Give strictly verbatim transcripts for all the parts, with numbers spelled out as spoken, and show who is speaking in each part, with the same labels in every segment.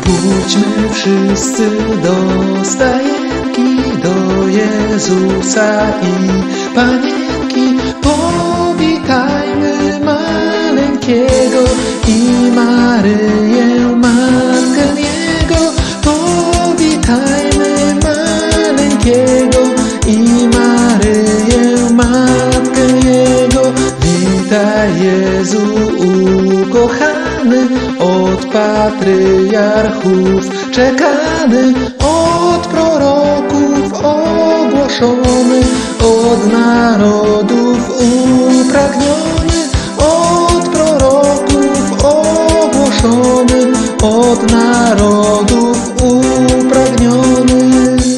Speaker 1: Pójdźmy wszyscy do stajenki, do Jezusa i Panienki. Powitajmy maleńkiego i Maryję, Matkę Jego. Powitajmy maleńkiego i Maryję, Matkę Jego. Witaj Jezu ukochany, od patriarchów czekany, od proroków ogłoszony, od narodów upragniony, od proroków ogłoszony, od narodów upragniony.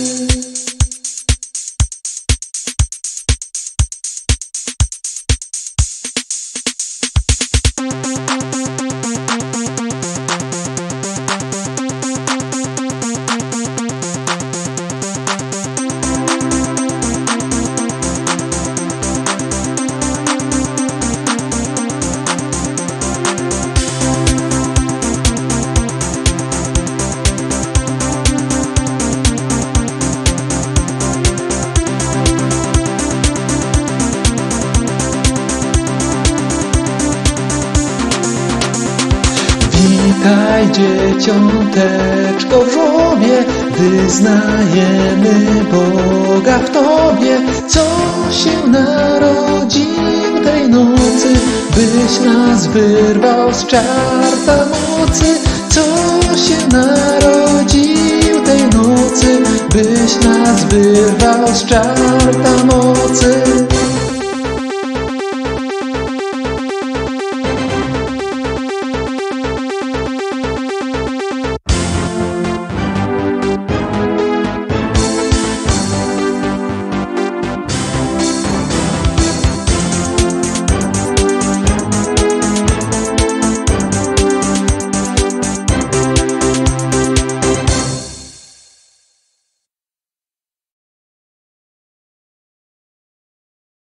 Speaker 1: Witaj dzieciąteczko w żłobie, wyznajemy Boga w Tobie, co się narodził tej nocy, byś nas wyrwał z czarta mocy. Co się narodził tej nocy, byś nas wyrwał z czarta mocy.